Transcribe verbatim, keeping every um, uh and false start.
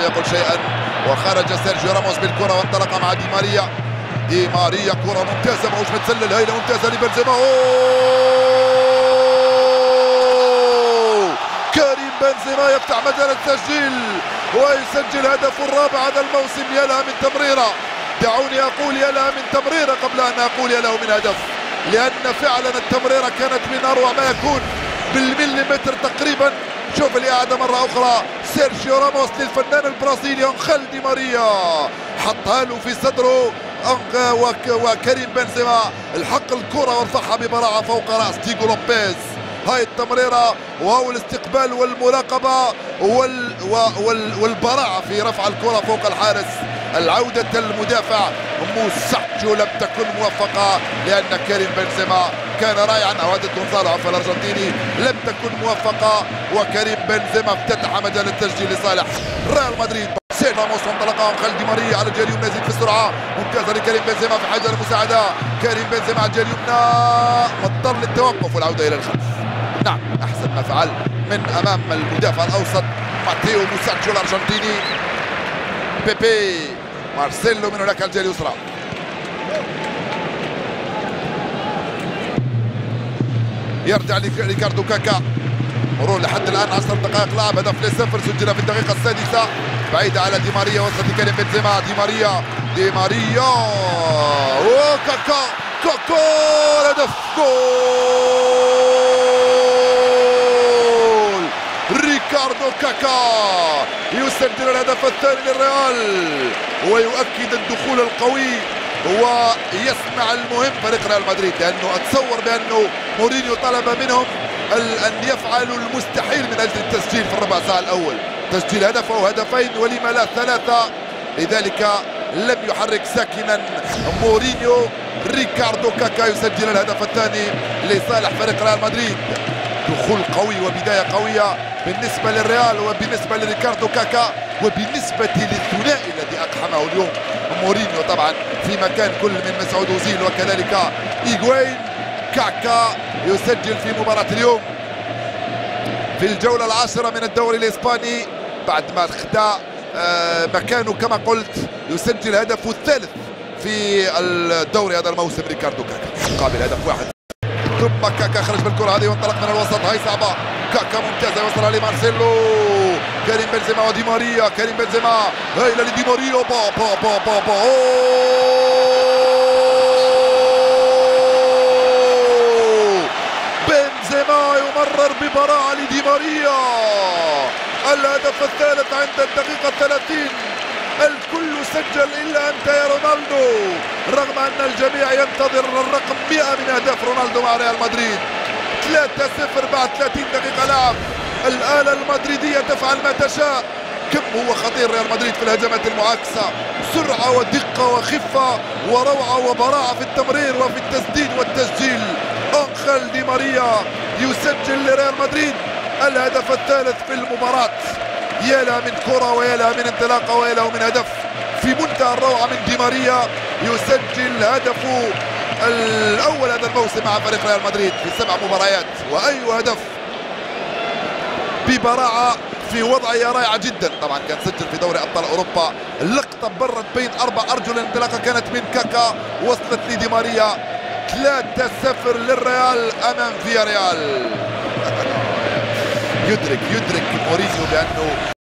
يقل شيئا، وخرج سيرجيو راموس بالكرة وانطلق مع دي ماريا. دي ماريا كرة ممتازة، ماهوش متسلل، هيلة ممتازة لبنزيما. أوه كريم بنزيما يفتح مجال التسجيل ويسجل هدفه الرابع هذا الموسم. يا لها من تمريرة، دعوني أقول يا لها من تمريرة قبل أن أقول يا له من هدف، لأن فعلا التمريرة كانت من أروع ما يكون، بالمليمتر تقريبا. شوف الإعادة مرة أخرى، سيرجيو راموس للفنان البرازيلي أنخيل دي ماريا، حطها له في صدره وكريم بنزيما الحق الكرة ورفعها ببراعة فوق رأس ديغو لوبيز. هاي التمريرة وهو الاستقبال والمراقبة وال وال والبراعة في رفع الكرة فوق الحارس. العودة المدافع موساتشو لم تكن موفقة لأن كريم بنزيما كان رائعا، أو هذا جونزالو عفوا الأرجنتيني لم تكن موفقة، وكريم بنزيما افتتح مجال التسجيل لصالح ريال مدريد. سير راموس وانطلق أنخيل دي ماريا على الجهة اليمنى، يزيد في السرعة، ممتازة لكريم بنزيما في حاجة للمساعدة. كريم بنزيما على الجهة اليمنى مضطر للتوقف والعودة إلى الخلف. نعم أحسن ما فعل من أمام المدافع الأوسط ماتيو موساتشو الأرجنتيني. بيبي مارسيلو من هناك الجهة اليسرى. يرجع ريكاردو كاكا، مرور لحد الآن عشر دقائق لعب، هدف لصفر سجل في الدقيقة السادسة، بعيدة على دي ماريا، وصلت كريم بنزيما. دي ماريا دي ماريا وكاكا كاكا هدف، جول ريكاردو كاكا يسجل الهدف الثاني للريال ويؤكد الدخول القوي ويصنع المهم فريق ريال مدريد، لأنه أتصور بأنه مورينيو طلب منهم أن يفعلوا المستحيل من أجل التسجيل في الربع ساعة الأول، تسجيل هدف أو هدفين ولما لا ثلاثة، لذلك لم يحرك ساكنا مورينيو. ريكاردو كاكا يسجل الهدف الثاني لصالح فريق ريال مدريد. دخول قوي وبداية قوية بالنسبة للريال وبالنسبة لريكاردو كاكا وبالنسبة للثنائي الذي أقحمه اليوم مورينيو طبعا في مكان كل من مسعود أوزيل وكذلك إيغوين. كاكا يسجل في مباراة اليوم في الجولة العاشرة من الدوري الإسباني بعد ما اخذ مكانه كما قلت، يسجل هدفه الثالث في الدوري هذا الموسم ريكاردو كاكا قابل هدف واحد. ثم كاكا خرج بالكرة هذه وانطلق من الوسط، هاي صعبة، كاكا ممتازة يوصلها لمارسيلو. كريم بنزيما ودي ماريا، كريم بنزيما هايلة لدي ماريا، با با با با با بنزيما يمرر ببراعة لدي ماريا. الهدف الثالث عند الدقيقة الثلاثين، الكل سجل إلا أنت يا رونالدو، رغم أن الجميع ينتظر الرقم مئة من أهداف رونالدو مع ريال مدريد. ثلاثة صفر بعد ثلاثين دقيقة لعب، الآلة المدريدية تفعل ما تشاء. كم هو خطير ريال مدريد في الهجمات المعاكسة، سرعة ودقة وخفة وروعة وبراعة في التمرير وفي التسديد والتسجيل. أنخيل دي ماريا يسجل لريال مدريد الهدف الثالث في المباراة. يا لها من كرة ويا لها من انطلاقة ويا له من هدف في منتهى الروعة من دي ماريا، يسجل هدفه الأول هذا الموسم مع فريق ريال مدريد في سبع مباريات، وأي هدف ببراعة في وضعية رائعة جدا. طبعا كان سجل في دوري أبطال أوروبا، اللقطة برت بين أربع أرجل، الانطلاقة كانت من كاكا وصلت لدي ماريا. ثلاثة صفر للريال أمام فياريال. يدرك يدرك مورينيو بأنه